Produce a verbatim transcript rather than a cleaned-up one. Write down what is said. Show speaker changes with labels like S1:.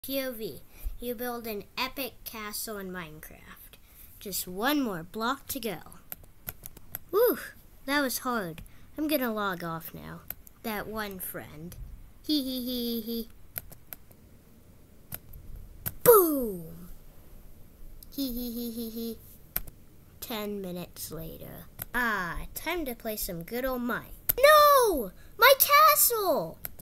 S1: P O V. You build an epic castle in Minecraft. Just one more block to go. Whew, that was hard. I'm gonna log off now. That one friend. Hee hee hee hee. Boom! Hee hee hee hee hee. Ten minutes later. Ah, time to play some good old mine. No! My castle!